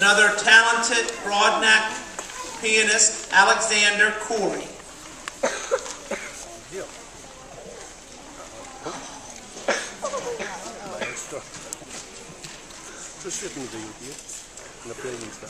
Another talented Broadneck pianist, Alexander Corey. Maestro. Co świetnie do YouTube na playlistach.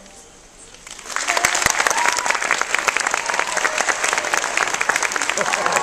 Ha ha ha.